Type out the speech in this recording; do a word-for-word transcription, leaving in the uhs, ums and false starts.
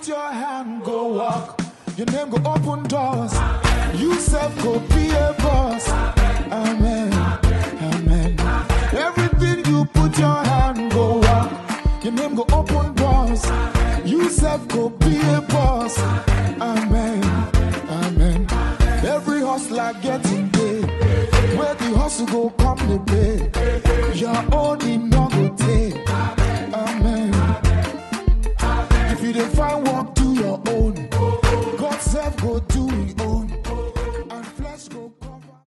put your hand, go walk. Your name go open doors. You self go be a boss. Amen. Amen. Everything you put your hand, go walk. Your name go open doors. You self go be a boss. Amen. Amen. Every hustler getting paid. Where the hustle go come the pay. Your own in